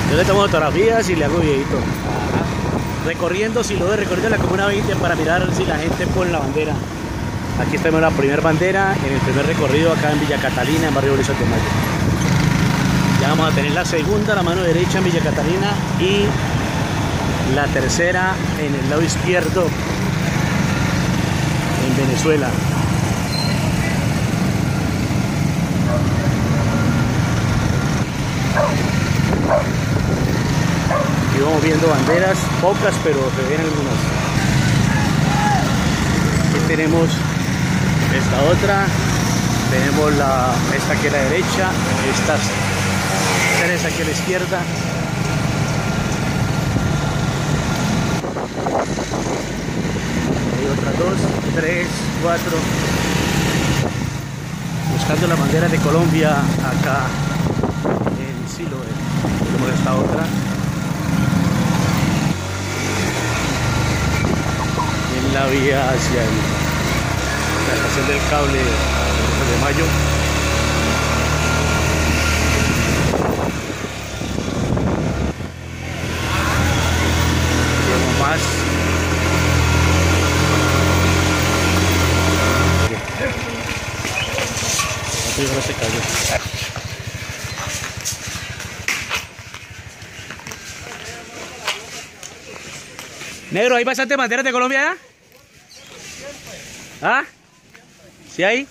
Yo le tomo fotografías y le hago videito. Recorriendo Siloé, recorriendo la Comuna 20 para mirar si la gente pone la bandera. Aquí tenemos la primera bandera en el primer recorrido acá en Villa Catalina, en Barrio Bolezo de Mayo. Ya vamos a tener la segunda, la mano derecha en Villa Catalina, y la tercera en el lado izquierdo en Venezuela. Aquí vamos viendo banderas, pocas, pero se ven algunas. Aquí tenemos esta otra, tenemos esta aquí a la derecha, estas tres aquí a la izquierda. Hay otras 2, 3, 4. Buscando la bandera de Colombia acá en Siloé. Tenemos esta otra. En la vía hacia la estación del cable de Mayo. Tenemos más. No se cayó. Negro, ¿hay bastante banderas de Colombia allá? ¿Ah? ¿Sí hay?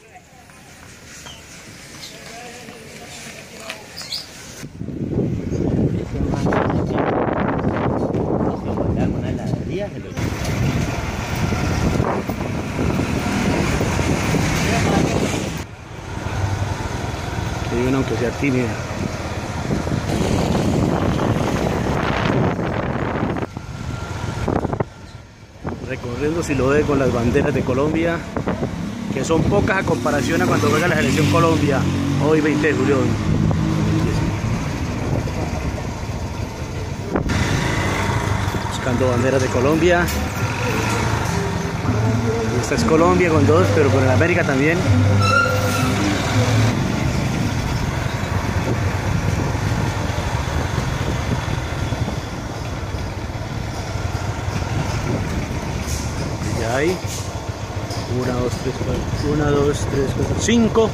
Hay una aunque sea tímida. Recorriendo Siloé con las banderas de Colombia, que son pocas a comparación a cuando juega la selección Colombia, hoy 20 de julio. Buscando banderas de Colombia. Esta es Colombia con 2, pero con el América también. Ahí 1, 2, 3, 4, 1, 2, 3, 4, 5.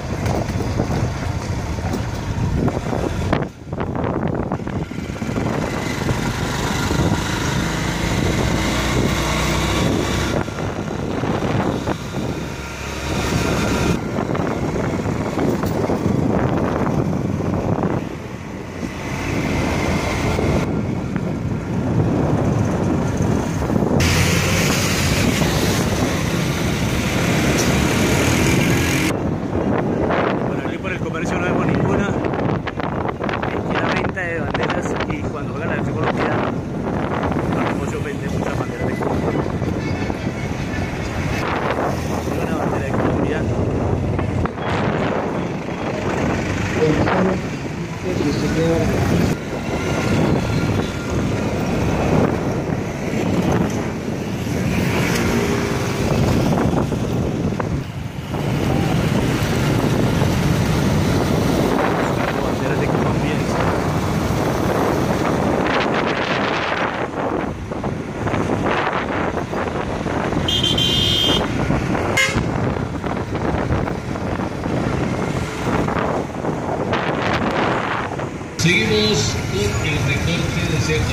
Seguimos con el recorte de cierta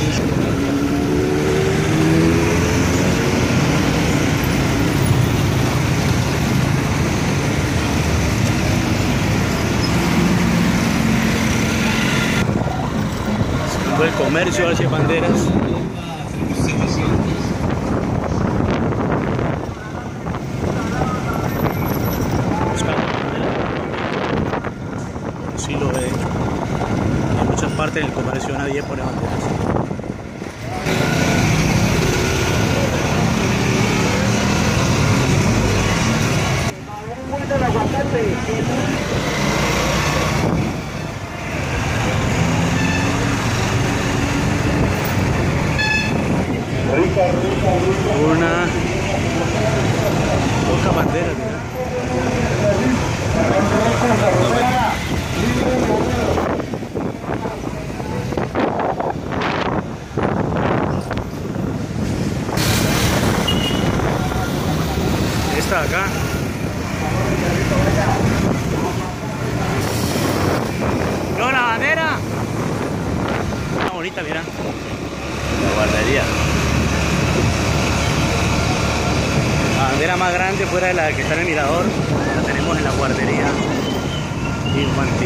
el comercio hacia banderas. Sí lo ve. En muchas partes del comercio nadie pone banderas. Una poca bandera, mira. bonita, mira. La guardería. La bandera más grande fuera de la que está en el mirador, la tenemos en la guardería infantil.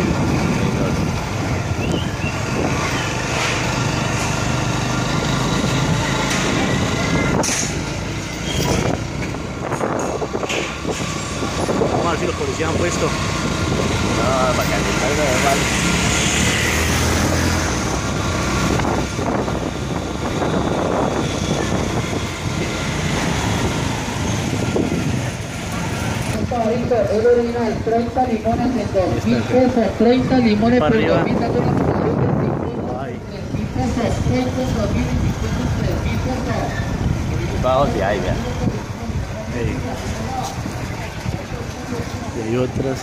Vamos a ver si los policías han puesto. No, para calentar normal. Es original, 30 limones en 2.000 pesos, 30 limones por 2.000, dando una promoción de 50, 3.000 pesos, 6 por 2.000 y 50, 3.000 pesos. Bajo si hay, vea. Y hay otras.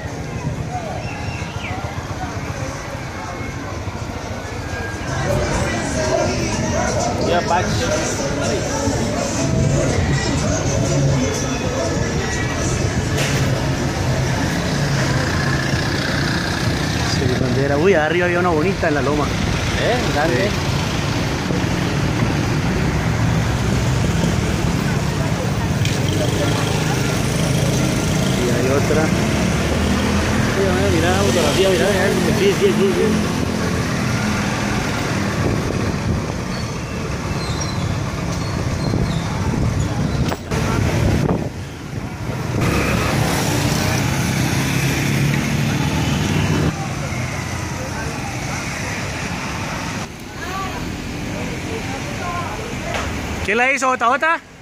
Ya, Pax. Sí, bandera. Uy, arriba había una bonita en la loma. Grande. Sí. Y hay otra. Mira, fotografía, mira, sí. ¿Quién la hizo, JJ?